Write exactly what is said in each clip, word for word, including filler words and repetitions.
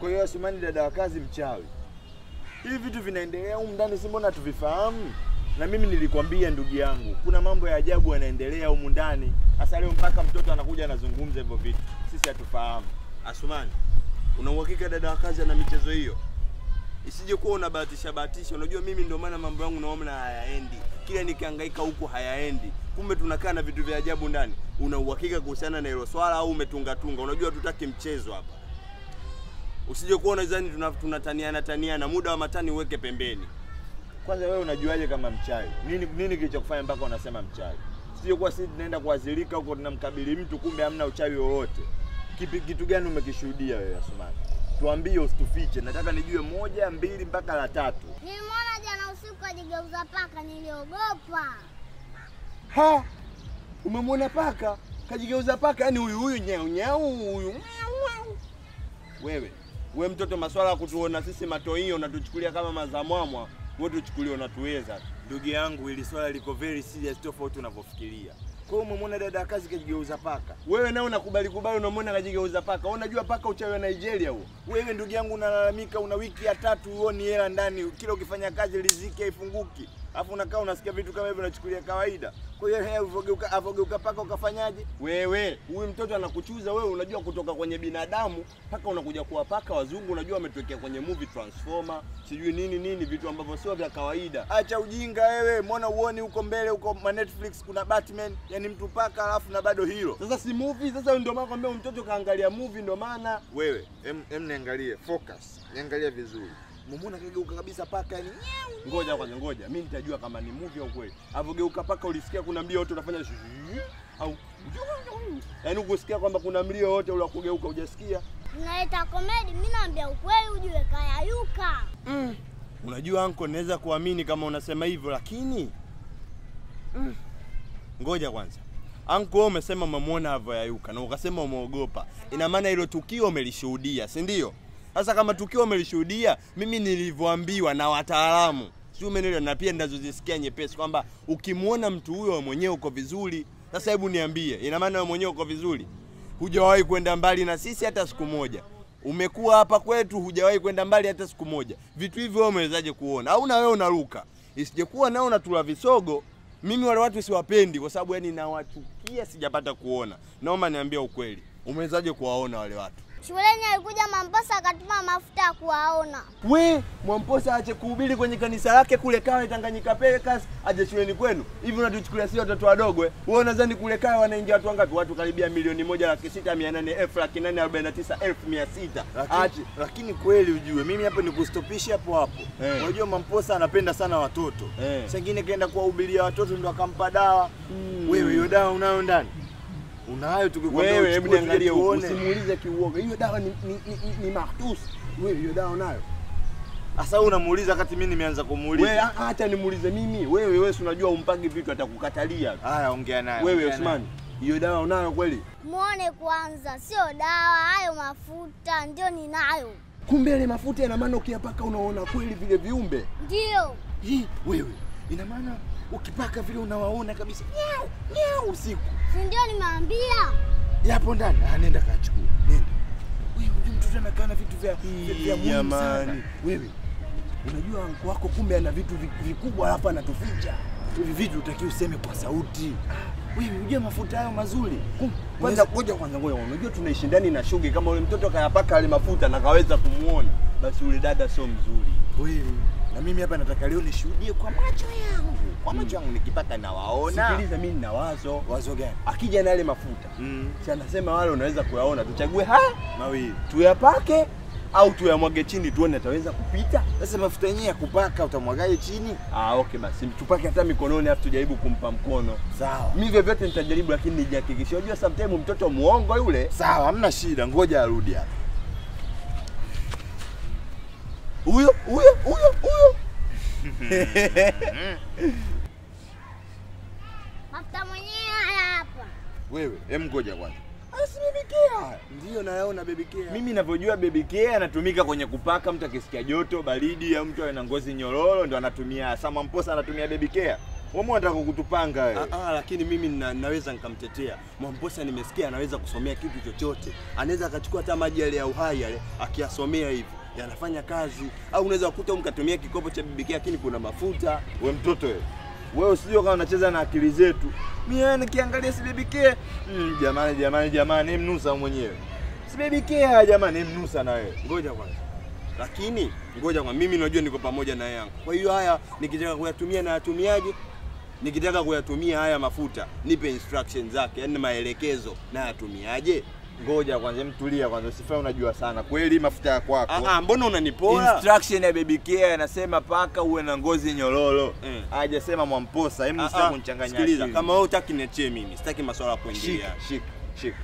Kwa hiyo Osumani dada wa kazi mchawi. Hivi vitu vinaendelea huko ndani, si mbona tuvifahamu? Na mimi nilikwambia ndugu yangu, kuna mambo ya ajabu yanaendelea huko ndani. Sasa leo mpaka mtoto anakuja anazungumza hivyo vitu. Sisi hatufahamu. Osumani, una uhakika dada wa kazi ana michezo hiyo? Isije kuwa unabahatisha bahatisha. Unajua mimi ndio maana mambo yangu naona hayaendi. Kila nikihangaika huko hayaendi. Kumbe tunakaa na vitu vya ajabu ndani. Una uhakika kuhusiana na hilo swala au umetunga tunga? Unajua tutaki mchezo hapa. Usije kuwa unadhani tunataniana taniana, muda wa matani uweke pembeni. Kwanza wewe unajuaje kama mchawi? Nini nini kilichokufanya mpaka unasema mchawi? Sio kwa sisi tunaenda kuadhirika huko tunamkabili mtu kumbe hamna uchawi wowote. Kipi kitu gani umekishuhudia wewe Osumani? Tuambie usitufiche. Nataka nijue moja, mbili mpaka la tatu. Nilimwona jana usiku ajigeuza paka, niliogopa. Ha? Umemwona paka? Kajigeuza paka? Yaani huyu huyu nyau nyau huyu. Wewe, wewe mtoto maswala ya kutuona sisi matoio na tuchukulia kama mazamwamwa, wewe tuchukulie unatuweza. Ndugu yangu, ili swala liko very serious tofauti unavyofikiria. Kwa hiyo umemwona dada kazi kajigeuza paka. Wewe nao unakubali kubali unamwona kajigeuza paka. Wewe unajua paka uchawi wa Nigeria huo. Wewe ndugu yangu unalalamika una wiki ya tatu uone hela ndani, kila ukifanya kazi riziki haifunguki. Alafu unakaa unasikia vitu kama hivyo unachukulia kawaida. Kwa hiyo hea uvogeuka avogeuka paka ukafanyaje? Wewe, huyu mtoto anakuchuza wewe, unajua kutoka kwenye binadamu paka unakuja kuwa paka wazungu, unajua ametokea kwenye movie Transformer, sijui nini nini, vitu ambavyo sio vya kawaida. Acha ujinga wewe, mbona uone huko mbele huko ma Netflix kuna Batman, yani mtu paka alafu na bado hilo. Sasa si movie, sasa ndio maana kwambia mtoto kaangalia movie ndio maana. Wewe, em em niangalie, focus. Niangalia vizuri. Mbona kageuka kabisa paka yani? Ngoja kwanza ngoja. Mimi nitajua kama ni movie au kweli. Avogeuka paka ulisikia kuna mlio wote unafanya au yaani ukusikia kwamba kuna mlio wote ule kugeuka hujasikia? Unaleta comedy, mimi naambia ukweli ujue kayayuka. Mm. Unajua anko naweza kuamini kama unasema hivyo lakini mm. Ngoja kwanza. Anko wewe umesema umemwona avoyayuka na ukasema umeogopa. Ina maana hilo tukio umelishuhudia, si ndio? Sasa kama tukio umelishuhudia, mimi nilivyoambiwa na wataalamu, si umenielewa, na pia ndazozisikia nyepesi kwamba ukimuona mtu huyo mwenyewe uko vizuri. Sasa hebu niambie, ina maana wewe mwenyewe uko vizuri? Hujawahi kwenda mbali na sisi hata siku moja. Umekuwa hapa kwetu hujawahi kwenda mbali hata siku moja. Vitu hivyo wewe umewezaje kuona? Au na wewe unaruka? Isijekuwa nao unatula visogo, mimi wale watu siwapendi kwa sababu yani nawachukia sijapata kuona. Naomba niambie ukweli. Umewezaje kuwaona wale watu? Shuleni alikuja Mwamposa akatuma Mafuta ya kuwaona. We, Mwamposa ache kuhubiri kwenye kanisa lake kule Kawe Tanganyika Pekas, aje shuleni kwenu. Hivi unatuchukulia sisi watoto wadogo eh? Wewe unadhani kule Kawe wanaingia watu wangapi? Watu karibia milioni moja laki sita mia nane elfu laki nane arobaini na tisa elfu mia sita. Lakini, lakini kweli ujue mimi hapa nikustopisha hapo hapo. Unajua hey. Mwamposa anapenda sana watoto. Hey. Sengine kaenda kuwahubiria watoto ndio akampa dawa. Hmm. Wewe hiyo dawa unayo ndani? Unayo tukikwambia wewe, hebu niangalie huko, usimuulize kiuoga. Hiyo dawa ni ni, ni, ni mahtus. Wewe hiyo dawa unayo? Sasa unamuuliza wakati mimi nimeanza kumuuliza. Wewe acha nimuulize mimi. Wewe wewe unajua umpagi vitu atakukatalia. Haya ongea naye. Wewe Osumani, hiyo dawa unayo kweli? Muone kwanza, sio dawa, hayo mafuta ndio ninayo. Kumbe ile mafuta ina maana ukiyapaka unaona kweli vile viumbe? Ndio. Hii wewe, ina maana ukipaka vile unawaona kabisa. Nyau, nyau usiku. Si ndio nimeambia? Yapo ndani. Ah, nenda kachukua. Nenda. Wewe unajua mtoto anakaa na vitu vya vya muhimu sana. Wewe unajua anko wako kumbe ana vitu vikubwa hapa anatuficha. Hivi vitu utakiwa useme kwa sauti. Wewe unajua mafuta hayo mazuri. Kwanza ngoja kwanza ngoja. Unajua tunaishi ndani na shughuli kama ule mtoto kayapaka ile mafuta na kaweza kumuona. Basi ule dada sio mzuri. Wewe na mimi hapa nataka leo nishuhudie kwa macho yangu. Kwa macho yangu nikipaka na waona. Sikiliza mimi nina wazo. Wazo gani? Akija na ile mafuta. Mm. Si anasema wale unaweza kuyaona. Tuchague ha mawili. Tuyapake au tuyamwage chini tuone ataweza kupita. Sasa mafuta yenyewe ya kupaka utamwagaje chini? Ah okay basi tupake hata mikononi afu tujaribu kumpa mkono. Sawa. Mimi vyovyote nitajaribu lakini nijihakikishie. Unajua sometimes mtoto muongo yule. Sawa, hamna shida. Ngoja arudi hapa. Huyo huyo huyo huyo. Mafuta mwenyewe hapa. Wewe, hem ngoja kwanza. Asi baby care. Ndio naona baby care. Mimi ninavyojua baby care anatumika kwenye kupaka mtu akisikia joto, baridi au mtu ana ngozi nyororo ndio anatumia. Sama Mwamposa anatumia baby care. Wewe unataka kutupanga wewe. Ah, ah, lakini mimi na, naweza nikamtetea. Mwamposa nimesikia anaweza kusomea kitu chochote. Anaweza akachukua hata maji yale ya uhai yale akiyasomea hivi. Yanafanya kazi. Au unaweza kukuta mkatumia kikopo cha bibiki lakini kuna mafuta. Wewe mtoto wewe. Wewe usijue kama unacheza na akili zetu. Mimi nikiangalia si bibiki. Mm, jamani jamani jamani mnusa mwenyewe. Si bibiki jamani mnusa na wewe. Ngoja kwanza. Lakini ngoja kwa mimi najua niko pamoja na yangu. Kwa hiyo haya nikitaka kuyatumia na yatumiaje? Nikitaka kuyatumia haya mafuta, nipe instructions zake, yani maelekezo na yatumiaje? Ngoja kwanza mtulia kwanza usifanye unajua sana. Kweli mafuta ya kwako. Ah ah, mbona unanipoa? Instruction ya baby care inasema paka uwe na ngozi nyororo. Mm. Hajasema Mwamposa, hebu usitaki kunichanganya. Sikiliza, kama wewe hutaki niachie mimi, sitaki masuala ya kuingilia. Shika, shika.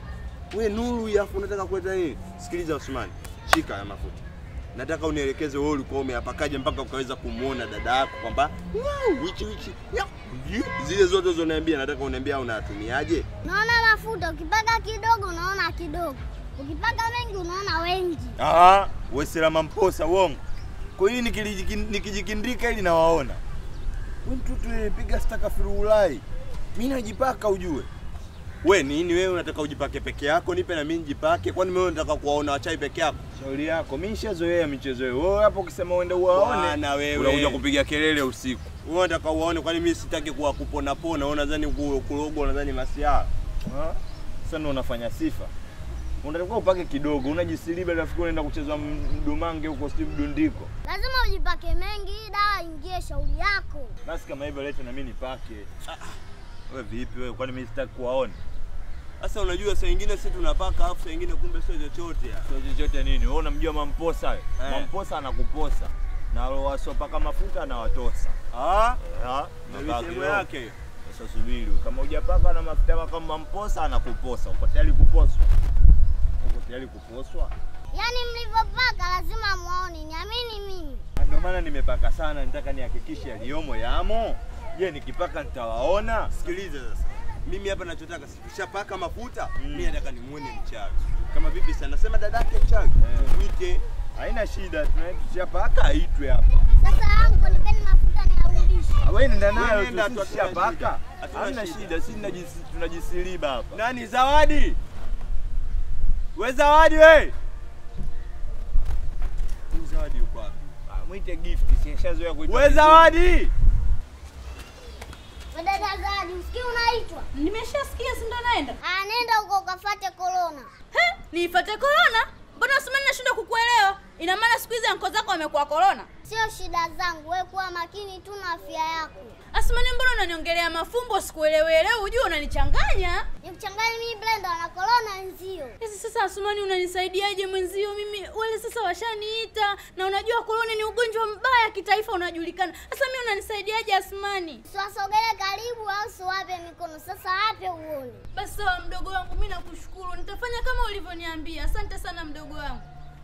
Wewe nuru afu unataka kuleta nini? Sikiliza Osumani, shika ya mafuta. Nataka unielekeze wewe ulikuwa umeyapakaje mpaka ukaweza kumuona dada yako kwamba wichi wichi. Zile zote zoniambia nataka uniambia unatumiaje? Naona mafuta ukipaka kidogo unaona kidogo. Ukipaka mengi unaona wengi. Ah, wewe sila Mwamposa uongo. Kwa hiyo nikijikindika ili nawaona. Wewe mtoto piga staka firulai. Mimi najipaka ujue. We nini wewe unataka ujipake peke yako nipe na mimi nijipake kwani wewe unataka kuwaona wachai peke yako? Shauri yako. Mimi nishazoea michezo hiyo. Wewe hapo ukisema uende uwaone na wewe unakuja kupiga kelele usiku. Wewe unataka uwaone kwani mimi sitaki kuwa kupona pona. Wewe unadhani kurogo unadhani masiara. Ah. Sasa ndio unafanya sifa. Unataka upake kidogo, unajisiliba rafiki unaenda kucheza mdumange huko Steve Dundiko. Lazima ujipake mengi dawa ingie shauri yako. Basi kama hivyo leta na mimi nipake. Ah. Wewe vipi wewe kwani mimi sitaki kuwaona? Sasa unajua saa nyingine sisi tunapaka afu saa nyingine kumbe sio chochote. Sio chochote nini? Wewe unamjua Mwamposa wewe? Eh. Mwamposa anakuposa. Na wale wasopaka mafuta na watosa. Ah? Ah, na misemo yake hiyo. Sasa subiri, kama hujapaka na mafuta kama Mwamposa anakuposa. Uko tayari kuposwa? Uko tayari kuposwa? Yaani mlivopaka lazima muone, niamini mimi. Ndio maana nimepaka sana, nataka nihakikishe aliyomo yamo. Je, nikipaka nitawaona? Sikiliza sasa. Mimi hapa ninachotaka sikishapaka mafuta, mm. Mimi nataka nimuone Mchawi. Kama vipi sana nasema dadake Mchawi, muite. Eh. Haina shida, tunashapaka aitwe hapa. Sasa yangu nipeni mafuta niarudishe. Wewe nenda nayo tunashapaka. Haina shida, sisi tunajisiliba hapa. Nani Zawadi? Wewe Zawadi wewe. Zawadi yuko wapi? Muite gift, sishazoea kuita. Wewe Zawadi. Dada Zawadi, usikii unaitwa? Nimeshasikia si ndo naenda. Ah, nenda huko ukafuate corona. He? Niifuate corona? Mbona Osumani nashindwa kukuelewa? Ina maana siku hizi anko zako wamekuwa corona? Sio shida zangu, wewe kuwa makini tu na afya yako. Osumani mbona unaniongelea mafumbo sikuelewelewe, unajua unanichanganya? Nikuchanganya mimi blender na corona nzio. Hizi sasa Osumani unanisaidiaje mwenzio mimi? Wale sasa washaniita na unajua corona ni ugonjwa mbaya kitaifa unajulikana. Sasa mimi unanisaidiaje Osumani? Siwasogele karibu au siwape mikono. Sasa wape uone. Basi sawa mdogo wangu, mimi nakushukuru. Nitafanya kama ulivyoniambia. Asante sana mdogo wangu.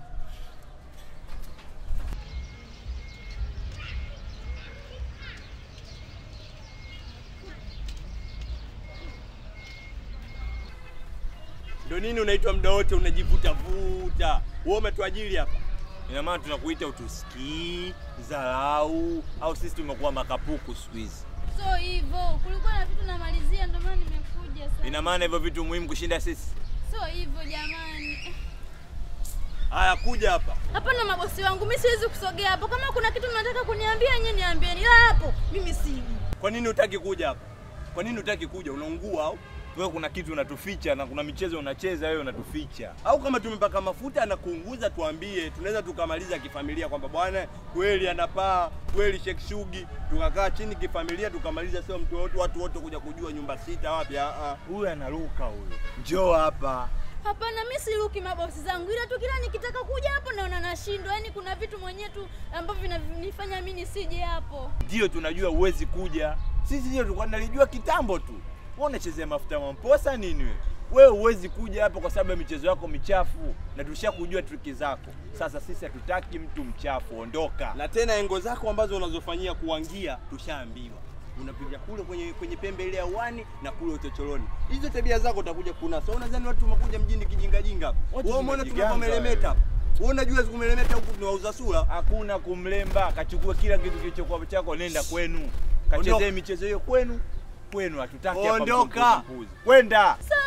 Ndio nini unaitwa muda wote unajivuta vuta? Wewe umetuajiri hapa. Ina maana tunakuita utusikii, dharau au sisi tumekuwa makapuku siku hizi. So hivyo, kulikuwa na vitu namalizia ndio maana nimekuja sasa. Ina maana hivyo vitu muhimu kushinda sisi? So hivyo jamani. Haya kuja hapa. Hapana mabosi wangu, mimi siwezi kusogea hapo. Kama kuna kitu mnataka kuniambia nyinyi niambieni. Ila hapo mimi siji. Kwa nini hutaki kuja hapa? Kwa nini hutaki kuja? Unaungua au? Wewe kuna kitu unatuficha na kuna michezo unacheza wewe unatuficha. Au kama tumepaka mafuta na kuunguza tuambie, tunaweza tukamaliza kifamilia kwamba bwana kweli anapaa, kweli Sheikh Shugi, tukakaa chini kifamilia tukamaliza, sio mtu wote watu wote kuja kujua nyumba sita wapi. Ah ah. Huyu anaruka huyu. Njoo hapa. Hapana mimi siruki mabosi zangu. Ila tu kila nikitaka kuja hapo naona nashindwa. Yaani kuna vitu mwenyewe tu ambavyo vinanifanya mimi nisije hapo. Ndio tunajua uwezi kuja. Sisi ndio tulikuwa tunalijua kitambo tu. Wewe unachezea mafuta Mwamposa nini wewe? Wewe uwezi kuja hapa kwa sababu ya michezo yako michafu na tulishakujua triki zako. Sasa sisi hatutaki mtu mchafu, ondoka. Na tena engo zako ambazo unazofanyia kuangia tushaambiwa. Unapiga kule kwenye kwenye pembe ile ya uani na kule utocholoni. Hizo tabia zako utakuja kuna. So unadhani watu wamekuja mjini kijinga jinga hapa? Wewe umeona tunakomelemeta hapa. Wewe unajua kumelemeta huku tunauza sura. Hakuna kumlemba, kachukua kila kitu kilichokuwa chako nenda kwenu. Kachezee michezo hiyo kwenu. Kwenu hatutaki hapa. Ondoka. Kwenda.